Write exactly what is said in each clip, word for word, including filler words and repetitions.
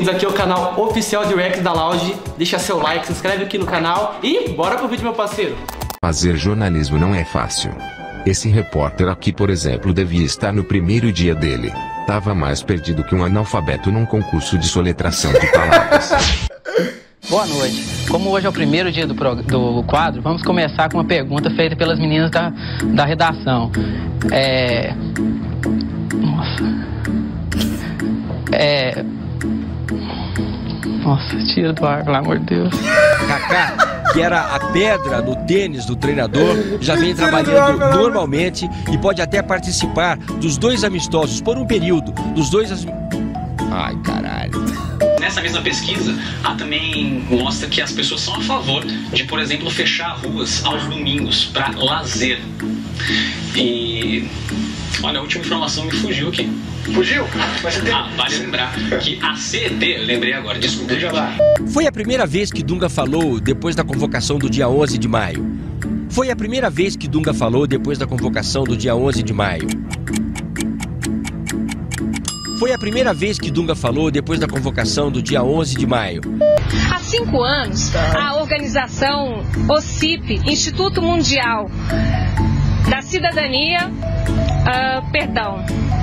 bem-vindos aqui ao canal oficial de React da Loud. Deixa seu like, se inscreve aqui no canal e bora pro vídeo, meu parceiro. Fazer jornalismo não é fácil. Esse repórter aqui, por exemplo, devia estar no primeiro dia dele. Tava mais perdido que um analfabeto num concurso de soletração de palavras. Boa noite. Como hoje é o primeiro dia do, pro, do quadro, vamos começar com uma pergunta feita pelas meninas da, da redação. É... Nossa. É... Nossa, tira do ar, pelo amor de Deus. Kaká, que era a pedra no tênis do treinador, já vem trabalhando normalmente e pode até participar dos dois amistosos por um período. Dos dois... As... Ai, caralho. Nessa mesma pesquisa, a também mostra que as pessoas são a favor de, por exemplo, fechar ruas aos domingos para lazer. E olha, a última informação me fugiu aqui. Fugiu? Mas você tem... Ah, vale lembrar que a C E T, eu lembrei agora, desculpa, já lá. Foi a primeira vez que Dunga falou depois da convocação do dia onze de maio. Foi a primeira vez que Dunga falou depois da convocação do dia onze de maio. Foi a primeira vez que Dunga falou depois da convocação do dia onze de maio. Há cinco anos, a organização O C I P, Instituto Mundial da Cidadania, uh, perdão,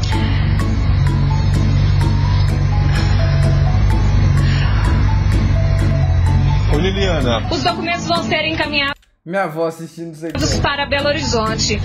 Ô Liliana, os documentos vão ser encaminhados Minha avó assistindo isso aqui. para Belo Horizonte.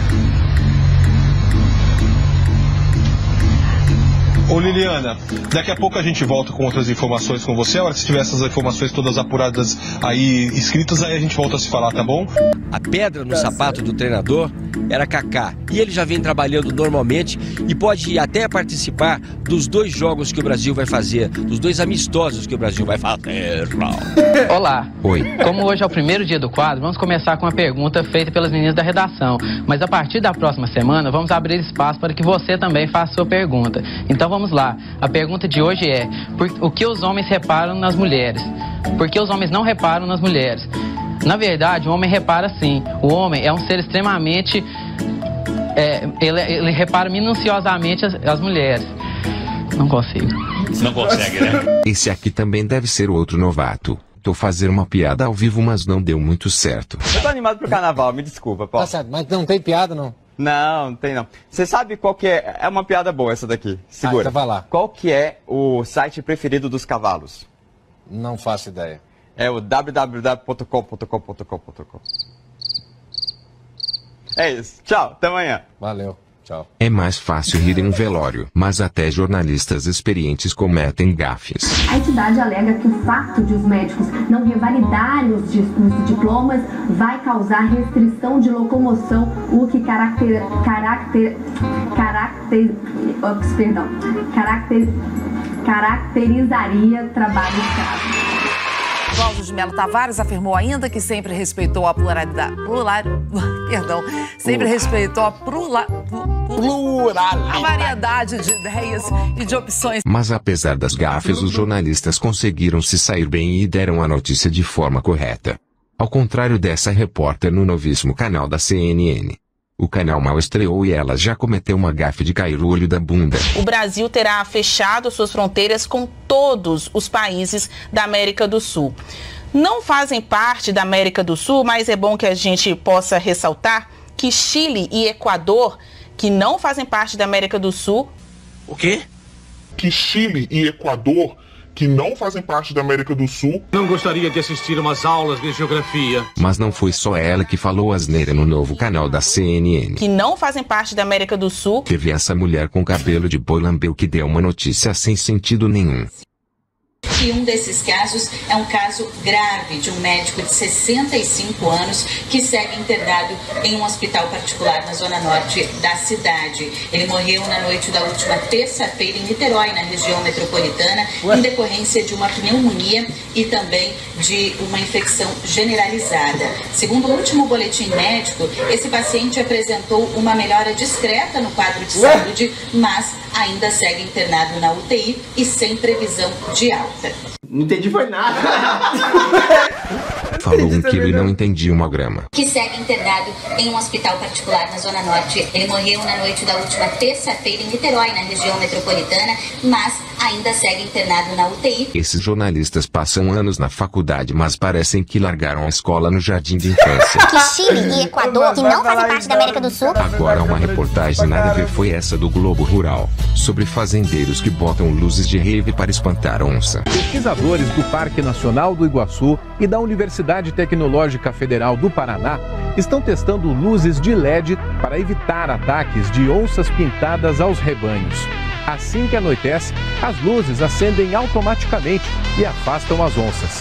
Ô Liliana, daqui a pouco a gente volta com outras informações com você. A hora que você tiver essas informações todas apuradas aí, escritas, aí a gente volta a se falar, tá bom? A pedra no sapato do treinador era Kaká. E ele já vem trabalhando normalmente e pode até participar dos dois jogos que o Brasil vai fazer, dos dois amistosos que o Brasil vai fazer. Olá. Oi. Como hoje é o primeiro dia do quadro, vamos começar com uma pergunta feita pelas meninas da redação. Mas a partir da próxima semana, vamos abrir espaço para que você também faça sua pergunta. Então vamos lá. A pergunta de hoje é: por, o que os homens reparam nas mulheres? Por que os homens não reparam nas mulheres? Na verdade, o homem repara sim. O homem é um ser extremamente... É, ele, ele repara minuciosamente as, as mulheres. Não consigo. Não consegue, né? Esse aqui também deve ser outro novato. Tô fazendo uma piada ao vivo, mas não deu muito certo. Eu tô animado pro carnaval, me desculpa, Paulo. Tá certo, mas não tem piada, não? Não, não tem não. Você sabe qual que é... É uma piada boa essa daqui. Segura. Ah, então vai lá. Qual que é o site preferido dos cavalos? Não faço ideia. É o w w w ponto com ponto com ponto com ponto com. É isso. Tchau, até amanhã. Valeu, tchau. É mais fácil rir em um velório, mas até jornalistas experientes cometem gafes. A entidade alega que o fato de os médicos não revalidarem os, os diplomas vai causar restrição de locomoção, o que caracter, caracter, caracter, ops, perdão, caracter, caracterizaria trabalho escravo. Cláudio de Melo Tavares afirmou ainda que sempre respeitou a pluralidade, plural, perdão, sempre respeitou a plura, pluralidade, a variedade de ideias e de opções. Mas apesar das gafes, os jornalistas conseguiram se sair bem e deram a notícia de forma correta. Ao contrário dessa repórter no novíssimo canal da C N N. O canal mal estreou e ela já cometeu uma gafe de cair o olho da bunda. O Brasil terá fechado suas fronteiras com todos os países da América do Sul. Não fazem parte da América do Sul, mas é bom que a gente possa ressaltar que Chile e Equador, que não fazem parte da América do Sul... O quê? Que Chile e Equador, que não fazem parte da América do Sul... Não gostaria de assistir umas aulas de geografia. Mas não foi só ela que falou asneira no novo canal da C N N. Que não fazem parte da América do Sul. Teve essa mulher com cabelo de boi lambeu que deu uma notícia sem sentido nenhum. E um desses casos é um caso grave de um médico de sessenta e cinco anos que segue internado em um hospital particular na zona norte da cidade. Ele morreu na noite da última terça-feira em Niterói, na região metropolitana, Ué? em decorrência de uma pneumonia e também de uma infecção generalizada. Segundo o último boletim médico, esse paciente apresentou uma melhora discreta no quadro de Ué? saúde, mas ainda segue internado na U T I e sem previsão de alta. Não entendi foi nada. Falou um quilo e não entendi uma grama. Que segue internado em um hospital particular na Zona Norte. Ele morreu na noite da última terça-feira em Niterói, na região metropolitana, mas ainda segue internado na U T I. Esses jornalistas passam anos na faculdade, mas parecem que largaram a escola no jardim de infância. Que Chile e Equador, que não fazem parte da América do Sul. Agora uma reportagem nada a ver foi essa do Globo Rural, sobre fazendeiros que botam luzes de rave para espantar onça. Pesquisadores do Parque Nacional do Iguaçu e da Universidade Tecnológica Federal do Paraná estão testando luzes de L E D para evitar ataques de onças pintadas aos rebanhos. Assim que anoitece, as luzes acendem automaticamente e afastam as onças.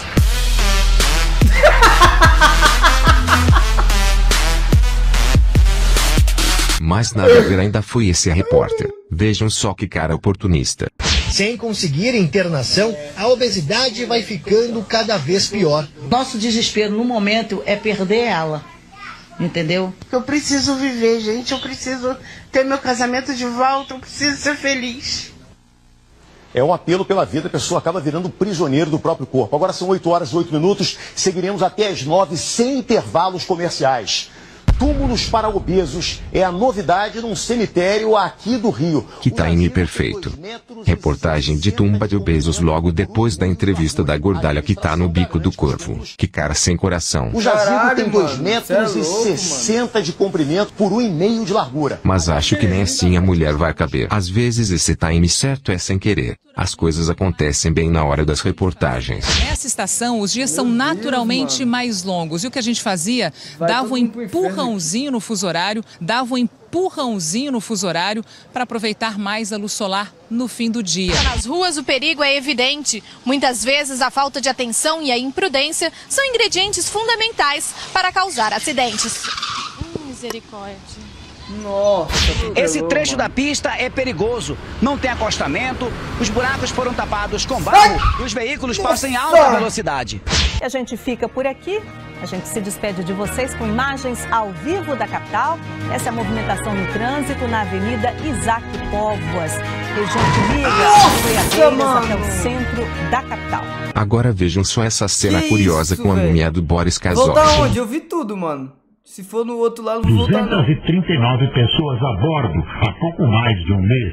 Mas nada a ver ainda foi esse repórter. Vejam só que cara oportunista. Sem conseguir internação, a obesidade vai ficando cada vez pior. Nosso desespero no momento é perder ela. Entendeu? Eu preciso viver, gente. Eu preciso ter meu casamento de volta. Eu preciso ser feliz. É um apelo pela vida, a pessoa acaba virando prisioneiro do próprio corpo. Agora são oito horas e oito minutos, seguiremos até as nove sem intervalos comerciais. Túmulos para obesos é a novidade num cemitério aqui do Rio. Que time perfeito. Reportagem de tumba de obesos logo depois da entrevista da gordalha que tá no bico do corvo. Que cara sem coração. O jazigo tem dois metros e sessenta de comprimento por um e meio de largura. Mas acho que nem assim a mulher vai caber. Às vezes esse time certo é sem querer. As coisas acontecem bem na hora das reportagens. Nessa estação, os dias são naturalmente mais longos. E o que a gente fazia? Dava um empurrãozinho no fuso horário, dava um empurrãozinho no fuso horário para aproveitar mais a luz solar no fim do dia. Nas ruas o perigo é evidente. Muitas vezes a falta de atenção e a imprudência são ingredientes fundamentais para causar acidentes. Hum, misericórdia. Nossa, esse trecho da pista é perigoso, não tem acostamento, os buracos foram tapados com barro e os veículos passam em alta velocidade. E a gente fica por aqui, a gente se despede de vocês com imagens ao vivo da capital. Essa é a movimentação no trânsito na Avenida Isaac Póvoas, região que liga as Goiabeiras até o centro da capital. Agora vejam só essa cena Que curiosa isso, com a véio? múmia do Boris Casoy. Voltar onde? Eu vi tudo, mano. Se for no outro lado, não vou voltar não. duzentas e trinta e nove pessoas a bordo há pouco mais de um mês.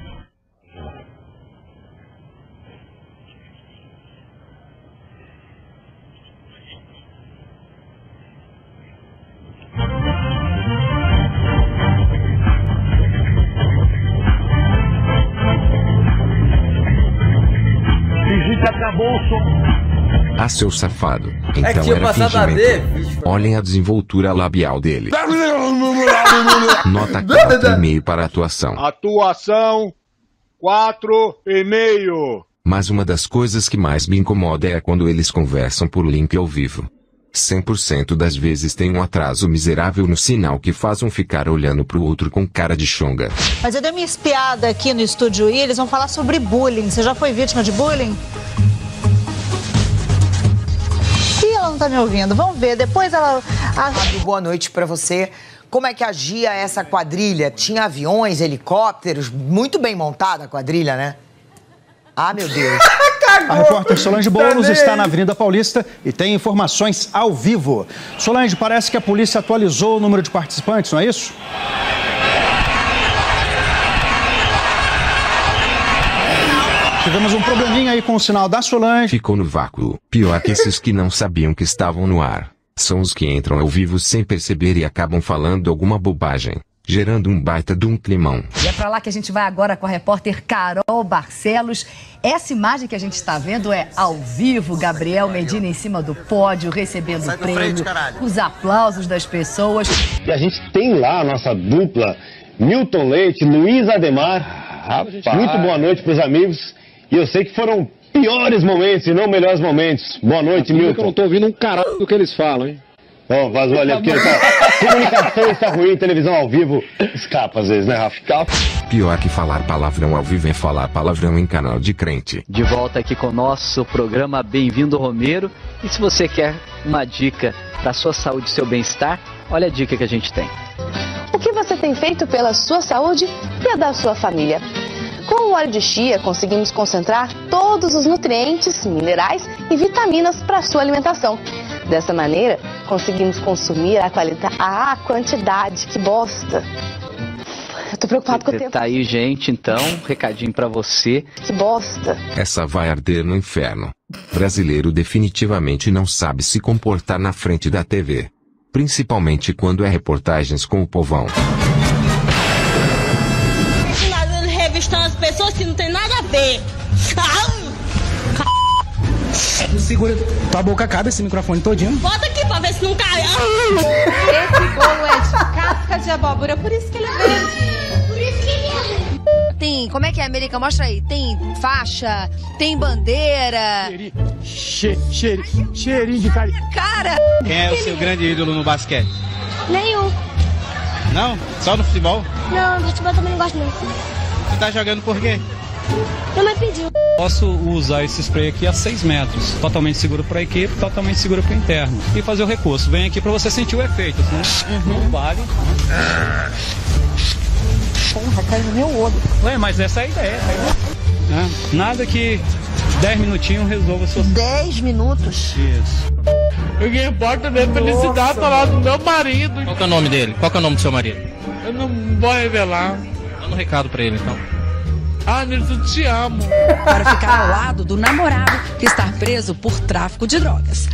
Fingir que acabou o som. Ah, seu safado. É Então que tinha era passado a fingimento. D, Olhem a desenvoltura labial dele. Nota quatro e meio para a atuação. Atuação quatro e meio. Mas uma das coisas que mais me incomoda é quando eles conversam por link ao vivo. cem por cento das vezes tem um atraso miserável no sinal que faz um ficar olhando pro outro com cara de chonga. Mas eu dei uma espiada aqui no Estúdio I, eles vão falar sobre bullying. Você já foi vítima de bullying? Ih, ela não tá me ouvindo. Vamos ver, depois ela... A... Boa noite pra você. Como é que agia essa quadrilha? Tinha aviões, helicópteros, muito bem montada a quadrilha, né? Ah, meu Deus. A repórter Solange Boulos está na Avenida Paulista e tem informações ao vivo. Solange, parece que a polícia atualizou o número de participantes, não é isso? Tivemos um probleminha aí com o sinal da Solange. Ficou no vácuo. Pior que esses que não sabiam que estavam no ar. São os que entram ao vivo sem perceber e acabam falando alguma bobagem, gerando um baita de um climão. E é pra lá que a gente vai agora com a repórter Carol Barcelos. Essa imagem que a gente está vendo é ao vivo, Gabriel Medina em cima do pódio, recebendo o prêmio, os aplausos das pessoas. E a gente tem lá a nossa dupla, Milton Leite, Luiz Ademar. Rapaz. Muito boa noite para os amigos. E eu sei que foram piores momentos e não melhores momentos. Boa noite, Milton. Eu não tô ouvindo um caralho do que eles falam, hein? Ó, oh, vazou ali, porque tá... comunicação está ruim, televisão ao vivo escapa às vezes, né, Rafa? Pior que falar palavrão ao vivo é falar palavrão em canal de crente. De volta aqui com o nosso programa Bem-vindo Romero. E se você quer uma dica para sua saúde e seu bem-estar, olha a dica que a gente tem. O que você tem feito pela sua saúde e a da sua família? Com o óleo de chia, conseguimos concentrar todos os nutrientes, minerais e vitaminas para a sua alimentação. Dessa maneira, conseguimos consumir a qualidade, a quantidade, que bosta, Eu tô preocupado com o tempo. Tá aí, gente, então, recadinho pra você. Que bosta. Essa vai arder no inferno. Brasileiro definitivamente não sabe se comportar na frente da T V. Principalmente quando é reportagens com o povão. Revistando as pessoas que não tem nada a ver. Segura tua boca, cabe esse microfone todinho. Bota aqui pra ver se não cai. Esse bolo é de casca de abóbora, por isso que ele é verde. Por isso que ele é verde. Tem, como é que é, América? Mostra aí. Tem faixa, tem bandeira. Che, che, cheirinho de cara. Cara! Quem é o seu grande ídolo no basquete? Nenhum. Não? Só no futebol? Não, no futebol também não gosto não. Você tá jogando por quê? Minha mãe pediu. Posso usar esse spray aqui a seis metros, totalmente seguro para a equipe, totalmente seguro para o interno. E fazer o recurso. Vem aqui para você sentir o efeito, né? Uhum. Não vale. Porra, caiu no meu olho. Ué, mas essa é a ideia. Né? Nada que dez minutinhos resolva a sua... dez minutos? Isso. O que importa é a felicidade tá lá do meu marido. Qual que é o nome dele? Qual que é o nome do seu marido? Eu não vou revelar. Manda um recado para ele, então. Ah, Nilson, eu te amo. Para ficar ao lado do namorado que está preso por tráfico de drogas.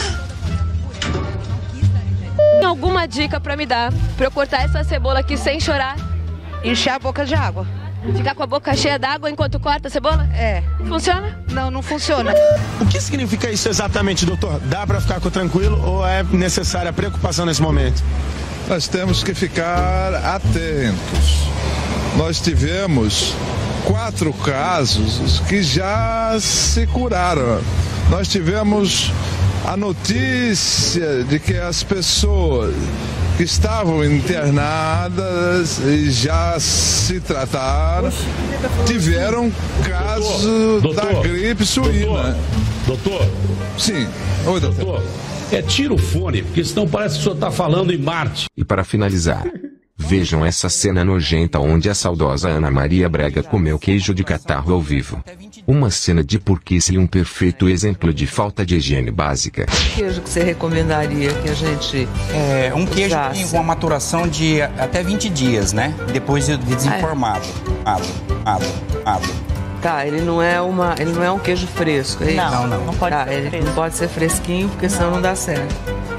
Tem alguma dica pra me dar pra eu cortar essa cebola aqui sem chorar? Encher a boca de água. Ficar com a boca cheia d'água enquanto corta a cebola? É. Funciona? Não, não funciona. O que significa isso exatamente, doutor? Dá pra ficar tranquilo ou é necessária a preocupação nesse momento? Nós temos que ficar atentos. Nós tivemos quatro casos que já se curaram. Nós tivemos a notícia de que as pessoas que estavam internadas e já se trataram tiveram caso doutor, da doutor, gripe suína. Doutor? doutor Sim. Oi, doutor. doutor. É, tira o fone, porque senão parece que o senhor está falando em Marte. E para finalizar, vejam essa cena nojenta onde a saudosa Ana Maria Braga comeu queijo de catarro ao vivo. Uma cena de porquice e um perfeito exemplo de falta de higiene básica. Que queijo que você recomendaria que a gente É, um queijo usasse? com uma maturação de até vinte dias, né? Depois de desenformado. Água, água, água. Tá, ele não é uma, ele não é um queijo fresco, é isso? Não, não. Não pode tá, ser ele fresco. Não pode ser fresquinho, porque senão não dá certo.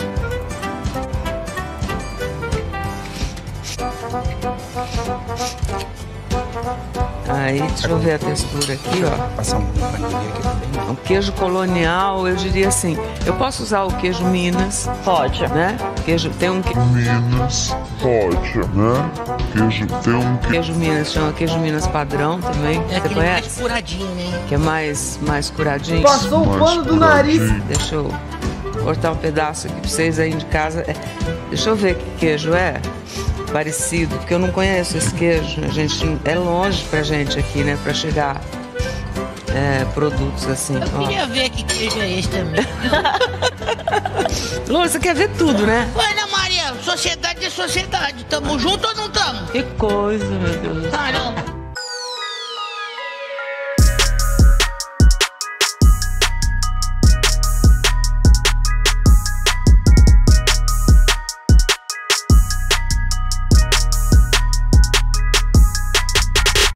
Aí, deixa eu ver a textura aqui, ó. Passar um paninho aqui também. Um queijo colonial, eu diria assim. Eu posso usar o queijo Minas? Pode. Né? Queijo, tem um queijo... Minas, pode, né? Queijo, tem um queijo... Queijo Minas, chama queijo Minas padrão também. É aquele mais curadinho, né? Que é mais, mais curadinho. Passou o pano do nariz. Deixa eu cortar um pedaço aqui pra vocês aí de casa. É, deixa eu ver que queijo é. Parecido, porque eu não conheço esse queijo. A gente, é longe pra gente aqui, né? Pra chegar é, produtos assim. Eu ó. queria ver que queijo é esse também. Lu, você quer ver tudo, né? Ué, Ana Maria, sociedade é sociedade. Tamo junto ou não tamo? Que coisa, meu Deus. Caramba.